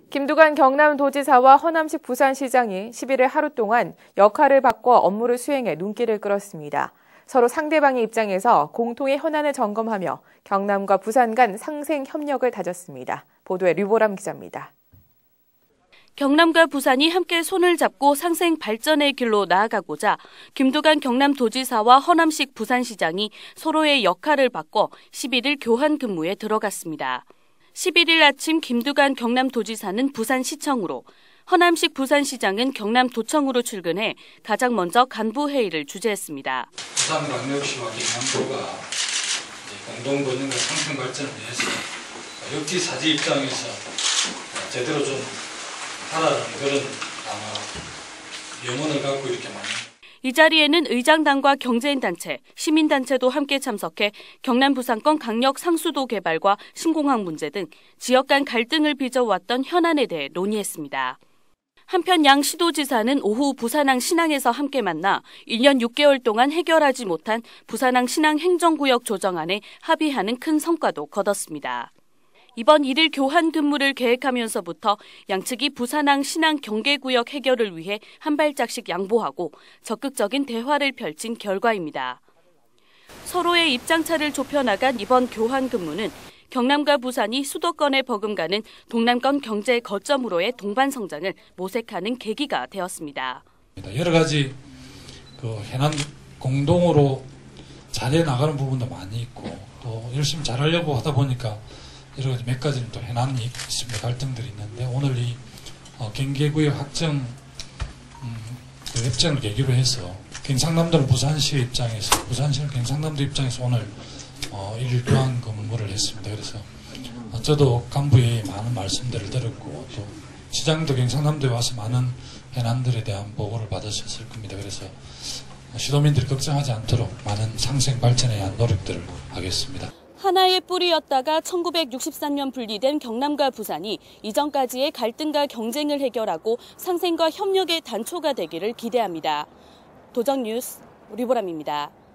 김두관 경남도지사와 허남식 부산시장이 11일 하루 동안 역할을 바꿔 업무를 수행해 눈길을 끌었습니다. 서로 상대방의 입장에서 공통의 현안을 점검하며 경남과 부산 간 상생 협력을 다졌습니다. 보도에 류보람 기자입니다. 경남과 부산이 함께 손을 잡고 상생 발전의 길로 나아가고자 김두관 경남도지사와 허남식 부산시장이 서로의 역할을 바꿔 11일 교환 근무에 들어갔습니다. 11일 아침 김두관 경남도지사는 부산시청으로, 허남식 부산시장은 경남도청으로 출근해 가장 먼저 간부회의를 주재했습니다. 부산광역시와 경남도가 공동번영과 상생 발전을 위해서 역지사지 입장에서 제대로 좀 하라는 그런 염원을 갖고 이렇게 많이. 이 자리에는 의장단과 경제인단체, 시민단체도 함께 참석해 경남 부산권 강력 상수도 개발과 신공항 문제 등 지역 간 갈등을 빚어왔던 현안에 대해 논의했습니다. 한편 양 시도지사는 오후 부산항 신항에서 함께 만나 1년 6개월 동안 해결하지 못한 부산항 신항 행정구역 조정안에 합의하는 큰 성과도 거뒀습니다. 이번 1일 교환 근무를 계획하면서부터 양측이 부산항 신항 경계구역 해결을 위해 한 발짝씩 양보하고 적극적인 대화를 펼친 결과입니다. 서로의 입장차를 좁혀나간 이번 교환 근무는 경남과 부산이 수도권에 버금가는 동남권 경제 거점으로의 동반 성장을 모색하는 계기가 되었습니다. 여러 가지 해남 공동으로 잘해 나가는 부분도 많이 있고 또 열심히 잘하려고 하다 보니까 여러 가지 몇 가지는 또 해남이 있습니다. 갈등들이 있는데 오늘 이 경계구역 확정 협정을 계기로 해서 경상남도는 부산시 입장에서, 부산시는 경상남도 입장에서 오늘 1일 교환 근무를 했습니다. 그래서 저도 간부의 많은 말씀들을 들었고 또 시장도 경상남도에 와서 많은 해남들에 대한 보고를 받으셨을 겁니다. 그래서 시도민들이 걱정하지 않도록 많은 상생 발전에 대한 노력들을 하겠습니다. 하나의 뿌리였다가 1963년 분리된 경남과 부산이 이전까지의 갈등과 경쟁을 해결하고 상생과 협력의 단초가 되기를 기대합니다. 도전뉴스 류보람입니다.